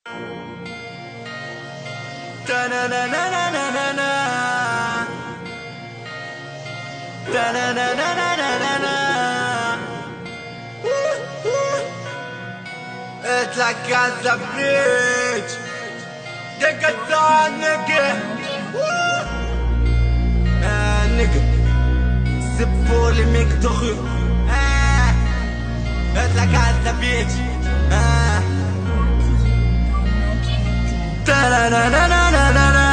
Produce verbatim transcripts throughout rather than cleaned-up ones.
It's like Gaza Bridge. They got that nigga. Ah, nigga. C'est pour les mecs de rue. Ah, it's like Gaza Bridge. Ah. Ta na na na na na na na.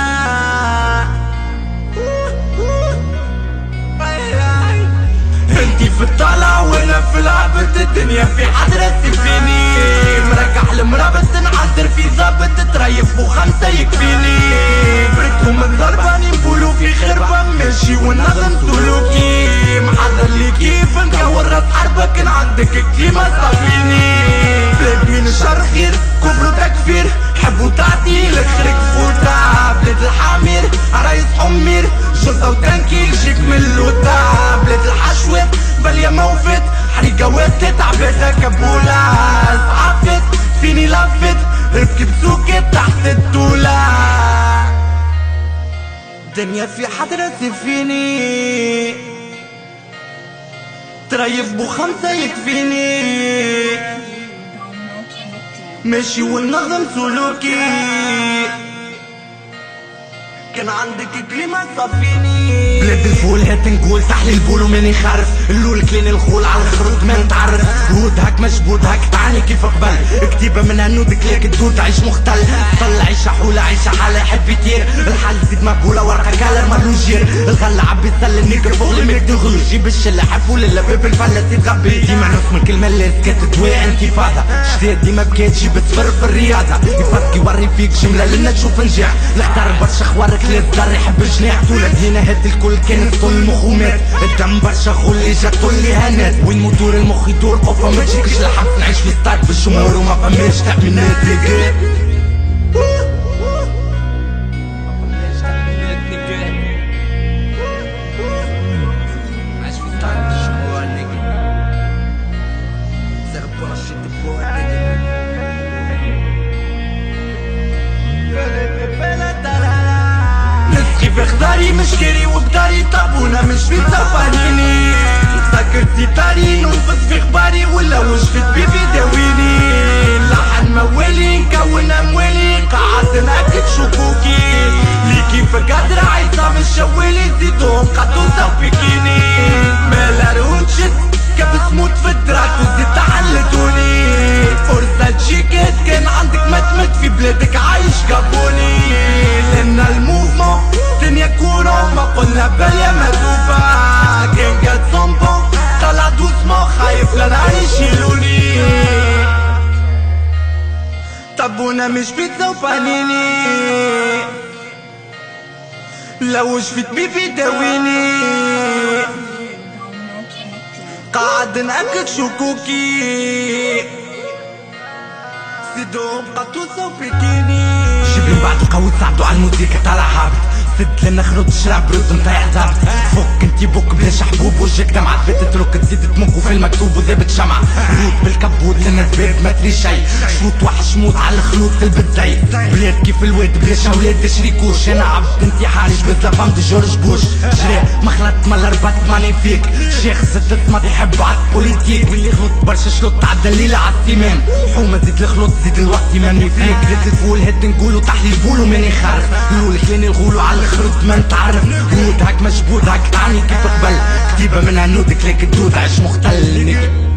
انتي في الطلعة وانا في العبد، الدنيا في حضرتي فيني مرجع المرابط نعذر في ظابط تريف وخمسة يكفيني بركهم الضرباني نقولوا في خربة ماشي والنظم سلوكي محضر لي كيف نكور راس حربك كان عندك كلمة صافيني بلاد مين الشر خير كفر وتكفير حبوا تعطيل خرق فوتا بلاد الحامير عرايس حمير شرطة وتنكيل جيك من اللوتا بلاد الحشوات باليا موفت حريقة واسكت عبادة كبولة عفت فيني لفت رفكي بسوكت تحت الدولة دنيا في حضرتي فيني تريف بو خمسة يكفيني ماشي والنظم سلوكي كان عندك كلمة صافيني بلاد الفول هات نقول تحلي البول وماني خارف اللول كلين الخول على الخروط ما نتعرف رود هاك مشبود هاك تعاني كيف قبل كتيبة من هنودك ليك تدور تعيش مختل طلع عيشة حولة عيشة حالة يحب يطير الحل زيد مقبولة ورقة كالر مرو جير الغلة عبي يسل النيكر فوق الميك دغلو جيب الشلة حفول اللي باب الفلة تتغبي ديما نص من الكلمة اللي سكت تواعي انتفاضة شديد ديما بكيت جيب تفر في الرياضة يفك يوري فيك جملة لنا تشوف نجاح الاختار برشا خوارك للدار يحب الجناح تولد هنا هاد الكل كانت طول المخومات الدم برشا غول اللي جات طول لي هنات وين موتور المخ يدور قفة ما تجيكش لحق نعيش في ستاد بالجمهور وما فماش تأمينات نيجا في خضاري مش كيري وبداري طابونا مش في صفانيني افتكرتي طاري ننفذ في خباري ولا وش في طبيبي داويني لحن موالي نكون اموالي قعدت ناكد شكوكي لي كيف قادر عيطة من شوالي زيدوهم قطو صفيكيني مالا روتشت كبس موت في الدراك وزيد تحلتوني فرصة تجيك كان عندك ما تمت في بلادك عايش قابوني لان الموفمون الدنيا كورو ما قلنا باليا مدوفة كان قد صنبو طلع دوسمو خايف لا نعيش يلوني طبونا مش بيتزا وبانيني لوش في طبيبي داويني قاعد نأكد شكوكي سيدو بقى توصل بكيني جيب بعد القوي تساعدو على الموسيقى طالع هابط سد لنا خروط الشراب بروز نطيح زابط فوق انتي بوك بلاش حبوب وجهك دمعة تفات تروك تزيد تمك في المكتوب وذابت شمعة روت بالكبوت لنا الباب ما تري شي شوط وحش موت على الخلوط تلبس زي بلاد كيف الواد بلاش اولاد شريكوش انا عبد انتي حارج بالزفام دي جورج بوش جري مخلط مال ربط ماني فيك شيخ ست ما يحب عاد بوليتيك واللي غلط برشا شلوط تعدى الليلة عالسيمان حومة زيد الخلوط زيد الوقت ماني فيك ريت الفول هات نقولو تحلي البول وماني خارف لول كلاني الغولو على الخروط ما نتعرف رود هاك مشبود هاك تعني كيف قبل كتيبة من هنودك ليك تدود عيش مختل